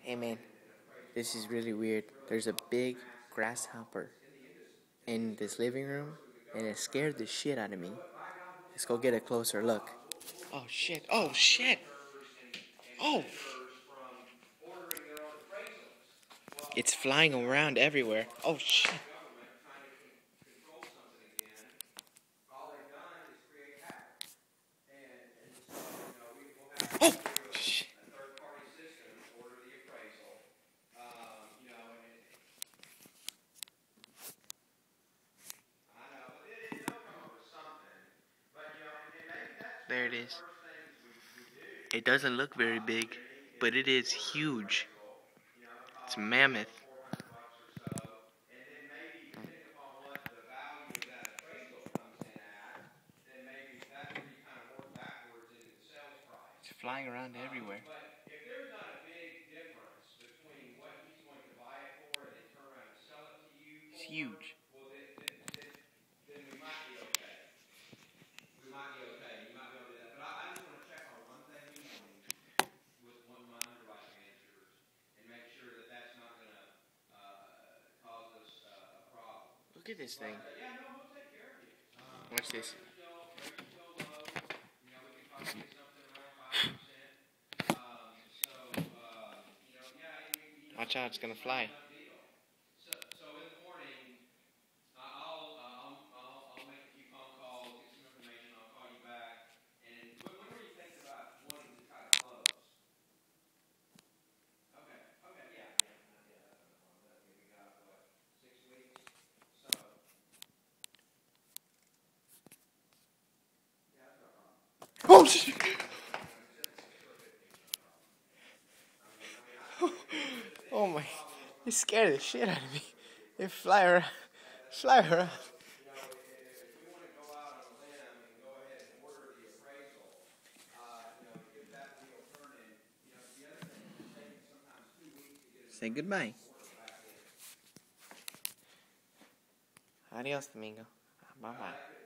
Hey man, this is really weird. There's a big grasshopper in this living room, and it scared the shit out of me. Let's go get a closer look. Oh shit, oh shit! Oh! It's flying around everywhere. Oh shit! Oh! Shit. There it is. It doesn't look very big, but it is huge. It's mammoth. It's flying around everywhere. It's huge. Look at this thing. Watch this. Watch out, it's gonna fly. Oh shit! Oh my! It scared the shit out of me. It fly around, fly around. Say goodbye. Adios, Domingo. Bye bye.